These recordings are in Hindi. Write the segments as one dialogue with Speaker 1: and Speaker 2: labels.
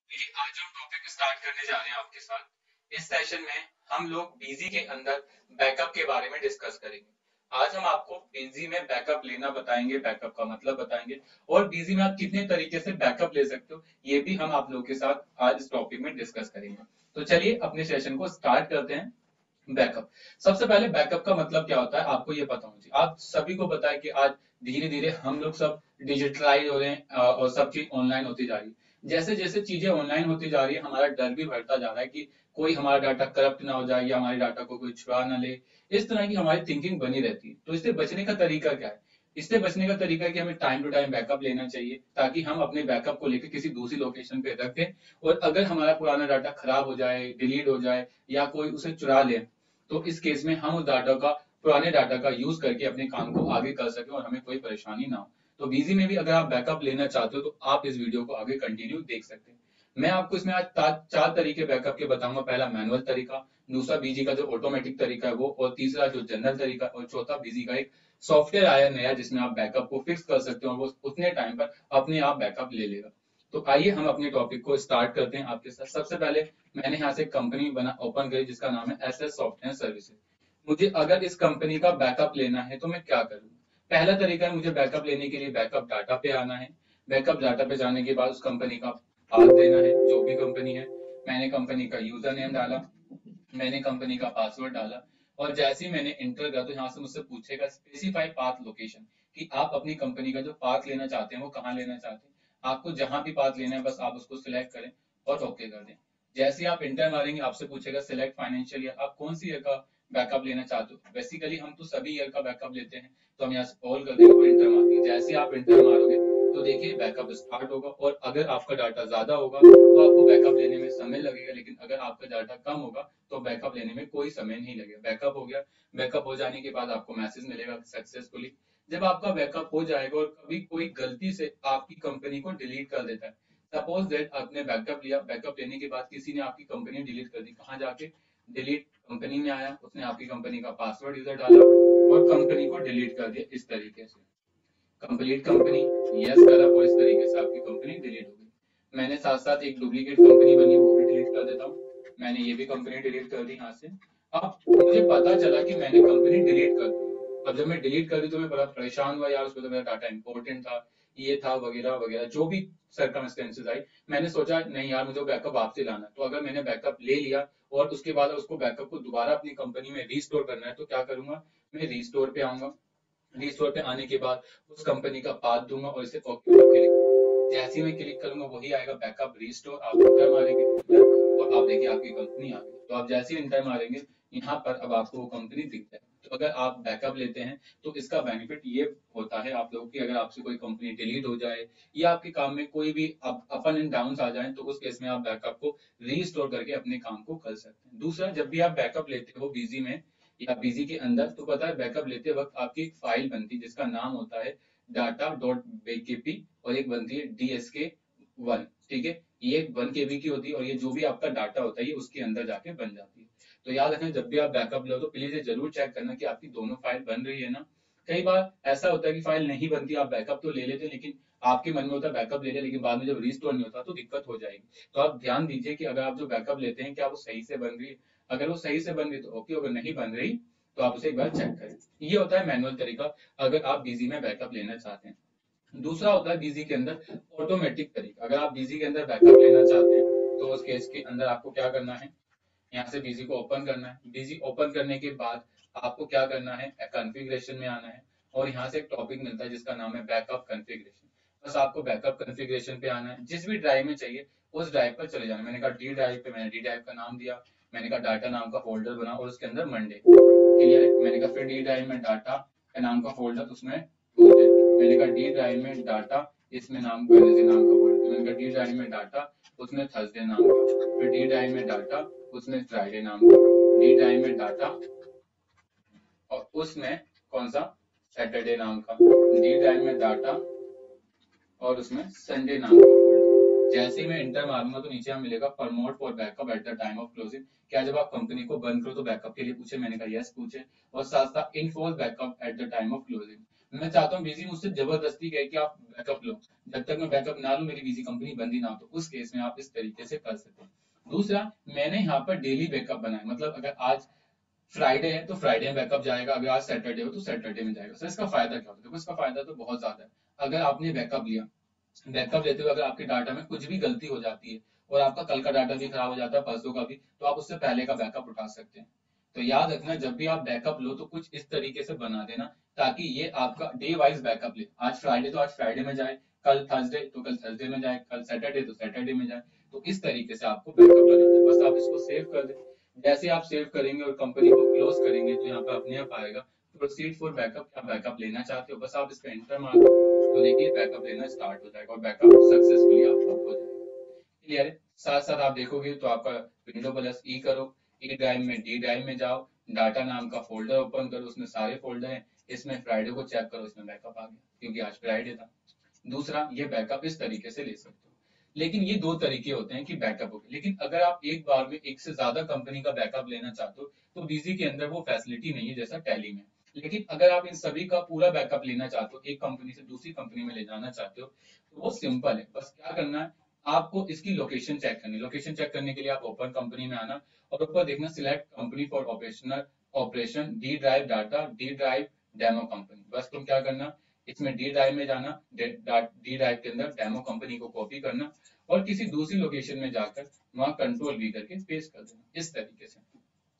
Speaker 1: देखिए, आज हम टॉपिक स्टार्ट करने जा रहे हैं आपके साथ। इस सेशन में हम लोग बीजी के अंदर बैकअप के बारे में डिस्कस करेंगे। आज हम आपको बीजी में बैकअप लेना बताएंगे, बैकअप का मतलब बताएंगे और बीजी में आप कितने तरीके से बैकअप ले सकते हो ये भी हम आप लोगों के साथ आज इस टॉपिक में डिस्कस करेंगे। तो चलिए अपने सेशन को स्टार्ट करते हैं। बैकअप, सबसे पहले बैकअप का मतलब क्या होता है आपको ये पता होना चाहिए। आप सभी को पता है कि आज धीरे धीरे हम लोग सब डिजिटलाइज हो रहे हैं और सब चीज ऑनलाइन होती जा रही है। जैसे जैसे चीजें ऑनलाइन होती जा रही है हमारा डर भी बढ़ता जा रहा है कि कोई हमारा डाटा करप्ट ना हो जाए या हमारे डाटा को कोई चुरा ना ले। इस तरह की हमारी थिंकिंग बनी रहती है। तो इससे बचने का तरीका क्या है? इससे बचने का तरीका है कि हमें टाइम टू टाइम बैकअप लेना चाहिए ताकि हम अपने बैकअप को लेकर किसी दूसरी लोकेशन पे रखें और अगर हमारा पुराना डाटा खराब हो जाए, डिलीट हो जाए या कोई उसे चुरा ले तो इस केस में हम उस डाटा का, पुराने डाटा का यूज करके अपने काम को आगे कर सकें और हमें कोई परेशानी ना हो। तो बीजी में भी अगर आप बैकअप लेना चाहते हो तो आप इस वीडियो को आगे कंटिन्यू देख सकते हैं। मैं आपको इसमें आज चार तरीके बैकअप के बताऊंगा। पहला मैनुअल तरीका, दूसरा बीजी का जो ऑटोमेटिक तरीका है वो, और तीसरा जो जनरल तरीका, और चौथा बीजी का एक सॉफ्टवेयर आया नया जिसमें आप बैकअप को फिक्स कर सकते हो और वो उतने टाइम पर अपने आप बैकअप ले लेगा। तो आइए हम अपने टॉपिक को स्टार्ट करते हैं आपके साथ। सबसे पहले मैंने यहाँ से कंपनी बना ओपन करी जिसका नाम है एसएस सॉफ्टवेयर सर्विसेज। मुझे अगर इस कंपनी का बैकअप लेना है तो मैं क्या करूँ? पहला तरीका है, मुझे बैकअप लेने के लिए बैकअप डाटा पे आना है। बैकअप डाटा पे जाने के बाद उस कंपनी का पाथ देना है, जो भी कंपनी है। मैंने कंपनी का यूजर नेम डाला, मैंने कंपनी का पासवर्ड डाला और जैसे ही मैंने इंटर किया तो यहाँ से मुझसे पूछेगा स्पेसिफाई पाथ लोकेशन, कि आप अपनी कंपनी का जो पाथ लेना चाहते हैं वो कहाँ लेना चाहते हैं। आपको जहां भी पाथ लेना है बस आप उसको सिलेक्ट करें और ओके कर दें। जैसे ही आप इंटर मारेंगे आपसे पूछेगा सिलेक्ट फाइनेंशियल ईयर, आप कौन सी ईयर का बैकअप लेना चाहते हो। बेसिकली हम तो सभी ईयर का बैकअप लेते हैं तो हम यहाँ से ऑल कर देंगे और इंटर मार देंगे। जैसे ही आप इंटर मारोगे तो देखिए बैकअप स्टार्ट होगा और अगर आपका डाटा ज्यादा होगा तो आपको बैकअप लेने में समय लगेगा, लेकिन अगर आपका डाटा कम होगा तो बैकअप लेने में कोई समय नहीं लगेगा। बैकअप हो गया। बैकअप हो जाने के बाद आपको मैसेज मिलेगा सक्सेसफुली। जब आपका बैकअप हो जाएगा और कभी कोई गलती से आपकी कंपनी को डिलीट कर देता है, सपोज दैट आपने बैकअप लिया, बैकअप लेने के बाद किसी ने आपकी कंपनी डिलीट कर दी, कहाँ जाके डिलीट कंपनी में आया, उसने आपकी कंपनी का पासवर्ड यूजर डाला और कंपनी को डिलीट कर दिया। इस तरीके से कंप्लीट कंपनी यस करा और इस तरीके से आपकी कंपनी डिलीट हो गई। मैंने साथ साथ एक डुप्लीकेट कंपनी बनी वो भी डिलीट कर देता हूँ। मैंने ये भी कंपनी डिलीट कर दी यहाँ से। अब मुझे पता चला कि मैंने कंपनी डिलीट कर दी। अब जब मैं डिलीट कर दी तो मैं बड़ा परेशान हुआ, यार उसमें तो मेरा डाटा इंपॉर्टेंट था, ये था वगैरह वगैरह जो भी सर्कमस्टेंसेस आई। मैंने सोचा नहीं यार मुझे बैकअप वापसी लाना है। तो अगर मैंने बैकअप ले लिया और उसके बाद उसको बैकअप को दोबारा अपनी कंपनी में रीस्टोर करना है तो क्या करूंगा, मैं रीस्टोर पे आऊंगा। रीस्टोर पे आने के बाद उस कंपनी का पाथ दूंगा और इसे ओके पर क्लिक। जैसे ही मैं क्लिक करूंगा वही आएगा बैकअप रीस्टोर, आप इंटर मारेंगे और आप देखिए आपकी कंपनी आ गई। तो आप जैसे ही इंटर मारेंगे यहाँ पर अब आपको वो कंपनी दिख जाए। तो अगर आप बैकअप लेते हैं तो इसका बेनिफिट ये होता है आप लोगों की, अगर आपसे कोई कंपनी डिलीट हो जाए या आपके काम में कोई भी अपन एंड डाउन आ जाए तो उस केस में आप बैकअप को रीस्टोर करके अपने काम को कर सकते हैं। दूसरा, जब भी आप बैकअप लेते हो बीजी में या बीजी के अंदर तो पता है बैकअप लेते वक्त आपकी एक फाइल बनती है जिसका नाम होता है डाटा डॉट बीकेपी और एक बनती है DSK1। ठीक है, ये 1 KB की होती है और ये जो भी आपका डाटा होता है ये उसके अंदर जाके बन जाती है। तो याद रखना जब भी आप बैकअप लो तो प्लीज ये जरूर चेक करना कि आपकी दोनों फाइल बन रही है ना। कई बार ऐसा होता है कि फाइल नहीं बनती, आप बैकअप तो ले लेते हैं लेकिन आपके मन में होता है बैकअप ले लिया लेकिन बाद में जब रिस्टोर नहीं होता तो दिक्कत हो जाएगी। तो आप ध्यान दीजिए कि अगर आप जो बैकअप लेते हैं क्या वो सही से बन रही है। अगर वो सही से बन रही तो ओके, अगर नहीं बन रही तो आप उसे एक बार चेक करें। ये होता है मैनुअल तरीका अगर आप बीजी में बैकअप लेना चाहते हैं। दूसरा होता है बीजी के अंदर ऑटोमेटिक तरीका। अगर आप बीजी के अंदर बैकअप लेना चाहते हैं तो उस केस के अंदर आपको क्या करना है, यहाँ से बीजी को ओपन करना है। बीजी ओपन करने के बाद आपको क्या करना है, कॉन्फ़िगरेशन में आना है और यहाँ से एक टॉपिक मिलता है जिसका नाम है बैकअप कॉन्फ़िगरेशन। बस आपको बैकअप कॉन्फ़िगरेशन पे आना है, जिस भी ड्राइव में चाहिए उस ड्राइव पर चले जाना। मैंने कहा डी ड्राइव पे, मैंने डी ड्राइव का नाम दिया। मैंने कहा डाटा नाम का फोल्डर बना और उसके अंदर मंडे, क्लियर है। मैंने कहा फिर डी ड्राइव में डाटा का नाम का फोल्डर, उसमें ट्यूजडे। मैंने कहा डी ड्राइव में डाटा, इसमें नाम वेडनेसडे नाम का फोल्डर। मैंने कहा डी ड्राइव में डाटा, उसमें थर्सडे नाम का। फिर डी ड्राइव में डाटा, उसमें फ्राइडे नाम का। डी ड्राइव में डाटा और उसमें कौन सा, सैटरडे नाम का। डी ड्राइव में डाटा और उसमें संडे नाम का फोल्डर। जैसे ही मैं इंटर मारूंगा तो नीचे हमें मिलेगा promote for backup at the time of closing. क्या जब आप कंपनी को बंद करो तो बैकअप के लिए पूछे? मैंने कहा यस पूछे। और साथ साथ enforce backup at the time of closing, मैं चाहता हूँ बीजी मुझसे जबरदस्ती कहे कि आप बैकअप लो, जब तक मैं बैकअप ना लूं मेरी बीजी कंपनी बंद ही ना हो, तो उस केस में आप इस तरीके से कर सकते हैं। दूसरा, मैंने यहाँ पर डेली बैकअप बनाया, मतलब अगर आज फ्राइडे है तो फ्राइडे में बैकअप जाएगा, अगर आज सैटरडे हो तो सैटरडे में जाएगा। सर इसका फायदा क्या होता है? देखो इसका फायदा तो बहुत ज्यादा है। अगर आपने बैकअप लिया, बैकअप लेते हुए अगर आपके डाटा में कुछ भी गलती हो जाती है और आपका कल का डाटा भी खराब हो जाता है, परसों का भी, तो आप उससे पहले का बैकअप उठा सकते हैं। तो याद रखना, जब भी आप बैकअप लो तो कुछ इस तरीके से बना देना ताकि ये आपका डे वाइज बैकअप ले। आज फ्राइडे तो आज फ्राइडे में जाए, कल थर्सडे तो कल थर्सडे में जाए, कल सैटरडे तो सैटरडे में जाए। तो इस तरीके से आपको बैकअप बनाना है। बस आप इसको सेव कर दें। जैसे आप सेव करेंगे और कंपनी को क्लोज करेंगे तो यहाँ पर अपने आप आएगा प्रोसीड फॉर बैकअप, क्या बैकअप लेना चाहते हो, बस आप इस पर एंटर मार दो तो देखिए बैकअप लेना स्टार्ट हो जाएगा और बैकअप सक्सेसफुली आपका हो जाएगा। क्लियर है? साथ साथ आप देखोगे तो आपका विंडो प्लस ई करो, ई ड्राइव में डी ड्राइव में जाओ, डाटा नाम का फोल्डर ओपन करो, उसमें सारे फोल्डर हैं, इसमें फ्राइडे को चेक करो, इसमें बैकअप आ गया क्योंकि आज फ्राइडे था। दूसरा, ये बैकअप इस तरीके से ले सकते हो। लेकिन ये दो तरीके होते हैं कि बैकअप हो गए। लेकिन अगर आप एक बार में एक से ज्यादा कंपनी का बैकअप लेना चाहते हो तो बीजी के अंदर वो फैसिलिटी नहीं है जैसा टैली में। लेकिन अगर आप इन सभी का पूरा बैकअप लेना चाहते हो, एक कंपनी से दूसरी कंपनी में ले जाना चाहते हो, तो वो सिंपल है। बस क्या करना है, आपको इसकी लोकेशन चेक करनी है। लोकेशन चेक करने के लिए आप ओपन कंपनी में आना और ऊपर देखना select company for operational operation D drive data D drive demo company. बस तुम क्या करना, इसमें डी ड्राइव में जाना, डी ड्राइव के अंदर डेमो कंपनी को कॉपी करना और किसी दूसरी लोकेशन में जाकर वहां कंट्रोल वी करके पेस्ट कर देना इस तरीके से।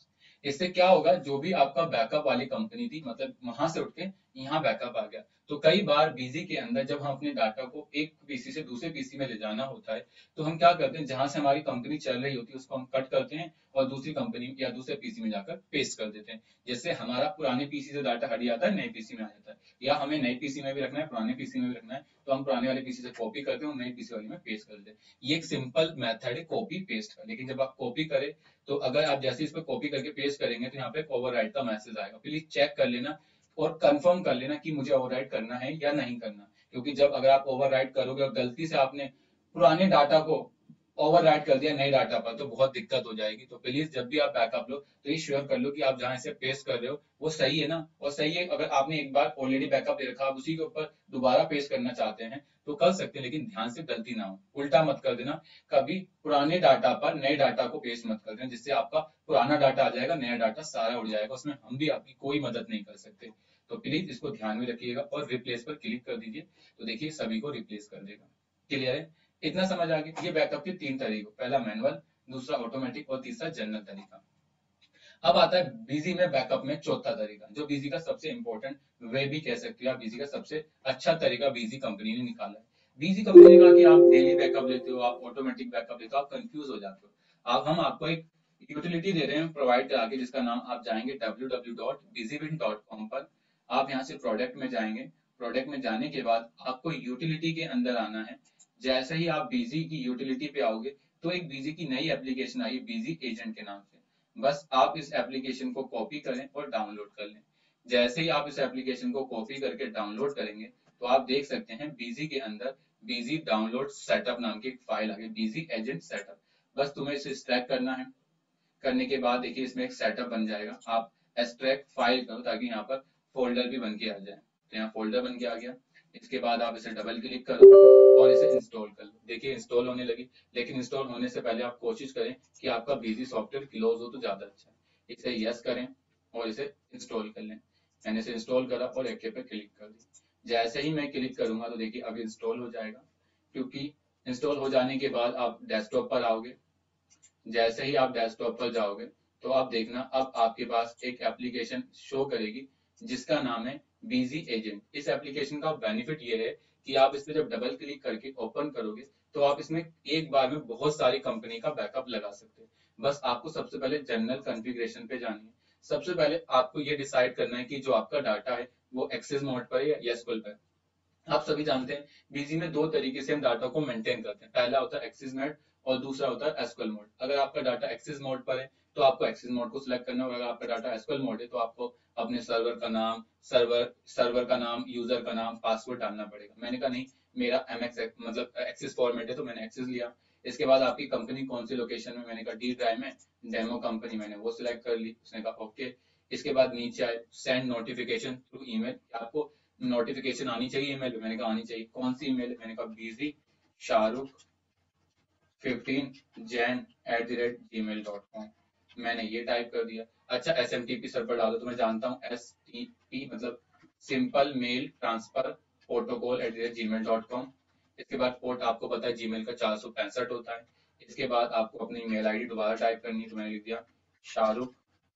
Speaker 1: इससे क्या होगा, जो भी आपका बैकअप वाली कंपनी थी, मतलब वहां से उठ के यहाँ बैकअप आ गया। तो कई बार बीजी के अंदर जब हम अपने डाटा को एक पीसी से दूसरे पीसी में ले जाना होता है तो हम क्या करते हैं, जहां से हमारी कंपनी चल रही होती है उसको हम कट करते हैं और दूसरी कंपनी या दूसरे पीसी में जाकर पेस्ट कर देते हैं। जिससे हमारा पुराने पीसी से डाटा हट जाता है, नए पीसी में आ जाता है। या हमें नए पीसी में भी रखना है, पुराने पीसी में भी रखना है, तो हम पुराने वाले पीसी से कॉपी करते हैं और नए पीसी वाले में पेस्ट कर देते हैं। ये एक सिंपल मेथड है कॉपी पेस्ट का। लेकिन जब आप कॉपी करें तो अगर आप जैसे इस पर कॉपी करके पेस्ट करेंगे तो यहाँ पे ओवरराइट का मैसेज आएगा। प्लीज चेक कर लेना और कंफर्म कर लेना कि मुझे ओवरराइट करना है या नहीं करना। क्योंकि जब अगर आप ओवरराइट करोगे और गलती से आपने पुराने डाटा को ओवरराइट कर दिया नए डाटा पर तो बहुत दिक्कत हो जाएगी। तो प्लीज जब भी आप बैकअप लो तो ये श्योर कर लो कि आप जहां इसे पेस्ट कर रहे हो वो सही है ना। और सही है, अगर आपने एक बार ऑलरेडी बैकअप ले रखा, आप उसी के ऊपर दोबारा पेस्ट करना चाहते हैं तो कर सकते हैं, लेकिन ध्यान से गलती ना हो, उल्टा मत कर देना। कभी पुराने डाटा पर नए डाटा को पेस्ट मत कर देना, जिससे आपका पुराना डाटा आ जाएगा, नया डाटा सारा उड़ जाएगा, उसमें हम भी आपकी कोई मदद नहीं कर सकते। तो प्लीज इसको ध्यान में रखिएगा और रिप्लेस पर क्लिक कर दीजिए तो देखिए सभी को रिप्लेस कर देगा। क्लियर है? इतना समझ आ गया। ये बैकअप के तीन तरीके, पहला मैनुअल, दूसरा ऑटोमेटिक और तीसरा जनरल तरीका। अब आता है बीजी में बैकअप में चौथा तरीका, जो बीजी का सबसे इंपॉर्टेंट, वे भी कह सकते हो आप, बीजी का सबसे अच्छा तरीका बीजी कंपनी ने निकाला है। बीजी कंपनी ने कहा कि आप डेली बैकअप लेते हो, आप ऑटोमेटिक बैकअप लेते हो, आप कंफ्यूज हो जाते हो। आप हम आपको एक यूटिलिटी दे रहे हैं प्रोवाइड करा के, जिसका नाम आप जाएंगे www.busybin.com पर। आप यहाँ से प्रोडक्ट में जाएंगे, प्रोडक्ट में जाने के बाद आपको यूटिलिटी के अंदर आना है। जैसे ही आप बीजी की यूटिलिटी पे आओगे तो एक बीजी की नई एप्लीकेशन आई, बीजी एजेंट के नाम से। बस आप इस एप्लीकेशन को कॉपी करें और डाउनलोड कर लें। जैसे ही आप इस एप्लीकेशन को कॉपी करके डाउनलोड करेंगे तो आप देख सकते हैं बीजी के अंदर बीजी डाउनलोड सेटअप नाम की एक फाइल आ गई, बीजी एजेंट सेटअप। बस तुम्हें इसे एक्सट्रैक्ट करना है। करने के बाद देखिए इसमें एक सेटअप बन जाएगा, आप एक्सट्रैक्ट फाइल करो ताकि यहाँ पर फोल्डर भी बन के आ जाए। तो यहाँ फोल्डर बन के आ गया। इसके बाद आप इसे डबल क्लिक करो और इसे इंस्टॉल कर लो। देखिए इंस्टॉल होने लगी, लेकिन इंस्टॉल होने से पहले आप कोशिश करें कि आपका बीजी सॉफ्टवेयर क्लोज हो तो ज्यादा अच्छा है। इसे यस करें और इसे इंस्टॉल कर लें। मैंने इसे इंस्टॉल करा और ओके पे क्लिक कर दी। जैसे ही मैं क्लिक करूंगा तो देखिए अब इंस्टॉल हो जाएगा। क्योंकि इंस्टॉल हो जाने के बाद आप डेस्कटॉप पर आओगे। जैसे ही आप डेस्कटॉप पर जाओगे तो आप देखना अब आपके पास एक एप्लीकेशन शो करेगी जिसका नाम है बीजी एजेंट। इस एप्लीकेशन का बेनिफिट ये है कि आप इस पर जब डबल क्लिक करके ओपन करोगे तो आप इसमें एक बार में बहुत सारी कंपनी का बैकअप लगा सकते हैं। बस आपको सबसे पहले जनरल कॉन्फ़िगरेशन पे जानी है। सबसे पहले आपको ये डिसाइड करना है कि जो आपका डाटा है वो एक्सेस मोड पर है या एसक्यूएल पर। आप सभी जानते हैं बीजी में दो तरीके से हम डाटा को मेंटेन करते हैं, पहला होता है एक्सेस मोड और दूसरा होता है एसक्यूएल मोड। अगर आपका डाटा एक्सेस मोड पर है तो आपको एक्सेस मोड को सिलेक्ट करना होगा। अगर आपका डाटा एसक्यूएल मोड है तो आपको अपने सर्वर का नाम, सर्वर का नाम, यूजर का नाम, पासवर्ड डालना पड़ेगा। मैंने कहा नहीं, मेरा एमएक्स मतलब एक्सेस फॉर्मेट है तो मैंने एक्सेस लिया। इसके बाद आपकी कंपनी कौन सी लोकेशन में, मैंने कहा डी ड्राइव में डेमो कंपनी, मैंने वो सिलेक्ट कर ली। उसने कहा ओके। इसके बाद नीचे आए सेंड नोटिफिकेशन थ्रू ईमेल, आपको नोटिफिकेशन आनी चाहिए ईमेल पे, मैंने कहा आनी चाहिए। कौन सी ईमेल है? मैंने कहा बिजी शाहरुख 15jan@gmail.com। मैंने ये टाइप कर दिया। अच्छा SMTP सर्वर डालो, तो मैं जानता हूँ STP मतलब simple mail transfer protocol @gmail.com। इसके बाद पोर्ट आपको पता है जीमेल का 465 होता है। इसके बाद आपको अपनी ईमेल आईडी दोबारा टाइप करनी है, तो मैंने लिख दिया शाहरुख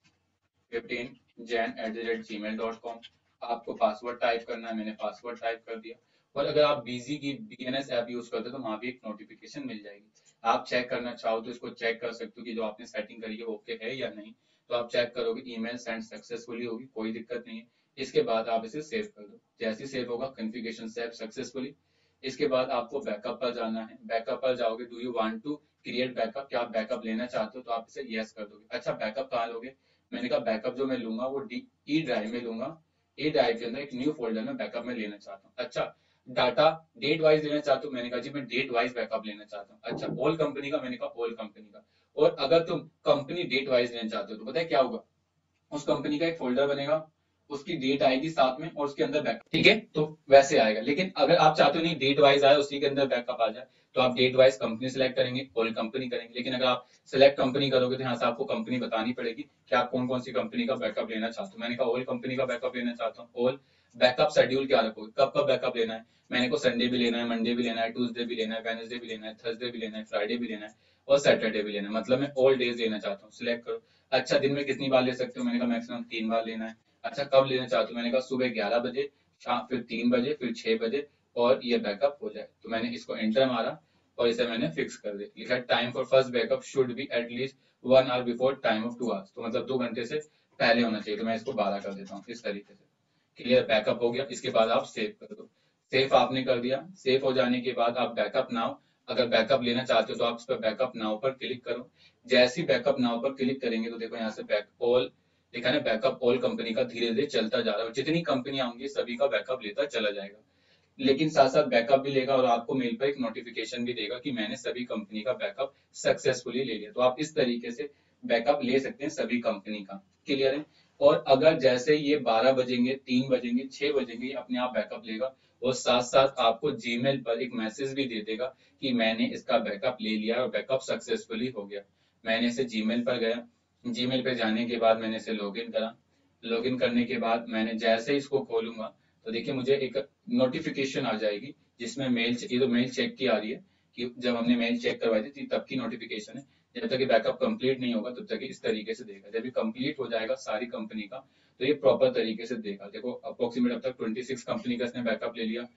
Speaker 1: 15jan@gmail.com। आपको पासवर्ड टाइप करना है, मैंने पासवर्ड टाइप कर दिया। और अगर आप बिजी की BNS ऐप यूज करते हो तो वहां भी एक नोटिफिकेशन मिल जाएगी। आप चेक करना चाहो तो इसको चेक कर सकते हो कि जो आपने सेटिंग करी है वो ओके है या नहीं। तो आप चेक करोगे ईमेल सेंड सक्सेसफुली होगी, कोई दिक्कत नहीं है। इसके बाद आप इसे सेव कर दो। जैसे ही सेव होगा कॉन्फ़िगरेशन सेव सक्सेसफुली। इसके बाद आपको बैकअप पर जाना है। बैकअप पर जाओगे, do you want to create backup, क्या आप बैकअप लेना चाहते हो? तो आप इसे यस कर दोगे। अच्छा बैकअप कहाँ लोगे? मैंने कहा बैकअप जो मैं लूंगा वो ई ड्राइव में लूंगा। ई ड्राइव के अंदर एक न्यू फोल्डर में बैकअप में लेना चाहता हूँ। अच्छा डाटा डेट वाइज लेना चाहते हो? मैंने कहा जी मैं डेट वाइज बैकअप लेना चाहता हूँ। अच्छा ऑल कंपनी का? मैंने कहा ऑल कंपनी का। और अगर तुम कंपनी डेट वाइज लेना चाहते हो तो पता है क्या होगा? उस कंपनी का एक फोल्डर बनेगा, उसकी डेट आएगी साथ में और उसके अंदर बैकअप, ठीक है? तो वैसे आएगा। लेकिन अगर आप चाहते हो नहीं डेट वाइज आए उसी के अंदर बैकअप आ जाए, तो आप डेट वाइज कंपनी सिलेक्ट करेंगे, ऑल कंपनी करेंगे। लेकिन अगर आप सिलेक्ट कंपनी करोगे तो यहाँ से आपको कंपनी बतानी पड़ेगी कि आप कौन कौन सी कंपनी का बैकअप लेना चाहते हो। मैंने कहा ऑल कंपनी का बैकअप लेना चाहता हूँ। ऑल बैकअप शेड्यूल क्या रखोगे, कब कब बैकअप लेना है? मैंने को संडे भी लेना है, मंडे भी लेना है, ट्यूसडे भी लेना है, वेडनेसडे भी लेना है, थर्सडे भी लेना है, फ्राइडे भी लेना है और सैटरडे भी लेना है। मतलब मैं ऑल डेज लेना चाहता हूँ। सिलेक्ट करो। अच्छा दिन में कितनी बार ले सकते हो? मैंने कहा मैक्सिमम 3 बार लेना है। अच्छा कब लेना चाहते हो? मैंने कहा सुबह 11 बजे, शाम फिर 3 बजे, फिर 6 बजे और ये बैकअप हो जाए। तो मैंने इसको एंटर मारा और इसे मैंने फिक्स कर दिया। लिखा time for first backup should be at least 1 hour before time of 2 hours. तो मतलब 2 घंटे से पहले होना चाहिए। तो मैं इसको 12 कर देता हूँ इस तरीके से। क्लियर? बैकअप हो गया। इसके बाद आप सेव कर दो। सेव आपने कर दिया। सेव हो जाने के बाद आप बैकअप नाउ, अगर बैकअप लेना चाहते हो तो आप इस पर बैकअप नाउ पर क्लिक करो। जैसे ही बैकअप नाउ पर क्लिक करेंगे तो देखो यहाँ से बैक ऑल लिखा है ना, बैकअप ऑल कंपनी का धीरे धीरे चलता जा रहा है। जितनी कंपनियां होंगी सभी का बैकअप लेता चला जाएगा। लेकिन साथ साथ बैकअप भी लेगा और आपको मेल पर एक नोटिफिकेशन भी देगा कि मैंने सभी कंपनी का बैकअप सक्सेसफुली ले लिया। तो आप इस तरीके से बैकअप ले सकते हैं सभी कंपनी का। क्लियर है? और अगर जैसे ये 12 बजेंगे, 3 बजेंगे, 6 बजेंगे, ये अपने आप बैकअप लेगा और साथ साथ आपको जीमेल पर एक मैसेज भी दे देगा कि मैंने इसका बैकअप ले लिया और बैकअप सक्सेसफुली हो गया। मैंने इसे जीमेल पर गया, जीमेल पे जाने के बाद मैंने इसे लॉगिन करा। लॉगिन करने के बाद मैंने जैसे इसको खोलूंगा तो देखिए मुझे एक नोटिफिकेशन आ जाएगी जिसमें मेल, ये तो मेल चेक की आ रही है कि जब हमने मेल चेक करवाई थी तब की नोटिफिकेशन है। जब तक ये बैकअप कंप्लीट नहीं होगा तब तक इस तरीके से देगा। जब ये कंप्लीट हो जाएगा सारी कंपनी का तो ये प्रॉपर तरीके से देगा। देखो अप्रोक्सीमेट अब तक 26 कंपनी का इसने बैकअप ले लिया,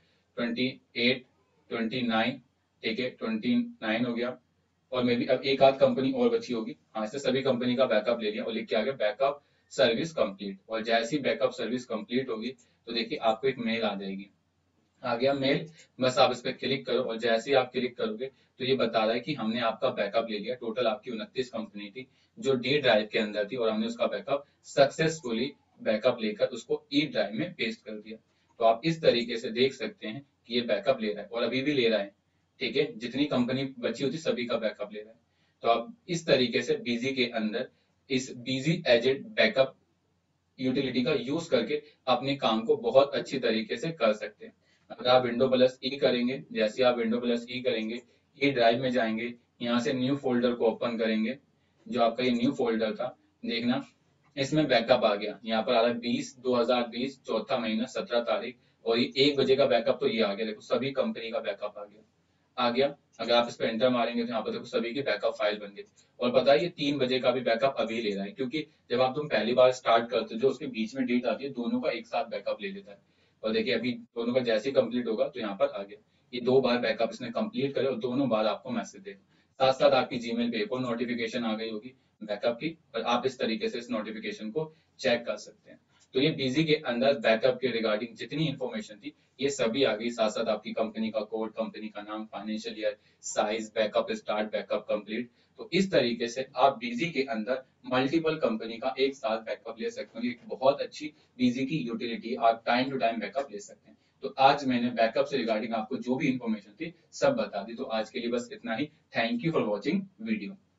Speaker 1: 28, 29, ठीक है 29 हो गया और मे भी अब एक आध कंपनी और बची होगी। हाँ इससे सभी कंपनी का बैकअप ले लिया और लिख के आ गया बैकअप सर्विस कंप्लीट। और जैसी बैकअप सर्विस कंप्लीट होगी तो देखिए आपको एक मेल आ जाएगी। आ गया मेल, बस आप इस पर क्लिक करो और जैसे ही आप क्लिक करोगे तो ये बता रहा है कि हमने आपका बैकअप ले लिया। टोटल आपकी 29 कंपनी थी जो डी ड्राइव के अंदर थी और हमने उसका बैकअप सक्सेसफुली बैकअप लेकर उसको ई ड्राइव में पेस्ट कर दिया। तो आप इस तरीके से देख सकते हैं कि ये बैकअप ले रहा है और अभी भी ले रहा है। ठीक है, जितनी कंपनी बची होती सभी का बैकअप ले रहा है। तो आप इस तरीके से बिजी के अंदर इस बिजी एजेंट बैकअप यूटिलिटी का यूज करके अपने काम को बहुत अच्छी तरीके से कर सकते हैं। अगर आप विंडो प्लस ई करेंगे, जैसे आप विंडो प्लस ई करेंगे, ई ड्राइव में जाएंगे, यहाँ से न्यू फोल्डर को ओपन करेंगे, जो आपका ये न्यू फोल्डर था देखना इसमें बैकअप आ गया। यहाँ पर आ रहा है 20/2020 चौथा महीना 17 तारीख और ये 1 बजे का बैकअप तो ये आ गया। देखो सभी कंपनी का बैकअप आ गया। अगर आप इस पर एंटर मारेंगे तो यहाँ पर देखो सभी की बैकअप फाइल बन गई। और पता है ये 3 बजे का भी बैकअप अभी ले रहा है क्योंकि जब आप तुम पहली बार स्टार्ट करते हो जो उसके बीच में डेट आती है दोनों का एक साथ बैकअप ले लेता है। और देखिए अभी दोनों का जैसे ही कंप्लीट होगा तो यहाँ पर आ गया। ये 2 बार बैकअप इसने कंप्लीट करे और दोनों बार आपको मैसेज देगा। साथ साथ आपकी जीमेल पे एक और नोटिफिकेशन आ गई होगी बैकअप की और आप इस तरीके से इस नोटिफिकेशन को चेक कर सकते हैं। तो ये बिजी के अंदर बैकअप के रिगार्डिंग जितनी इंफॉर्मेशन थी ये सभी आ गई। साथ साथ आपकी कंपनी का कोड, कंपनी का नाम, financial year, size, backup start, backup complete. तो इस तरीके से आप बिजी के अंदर मल्टीपल कंपनी का एक साथ बैकअप ले सकते हो। एक बहुत अच्छी बिजी की यूटिलिटी, आप टाइम टू टाइम बैकअप ले सकते हैं। तो आज मैंने बैकअप से रिगार्डिंग आपको जो भी इंफॉर्मेशन थी सब बता दी। तो आज के लिए बस इतना ही। Thank you for watching video.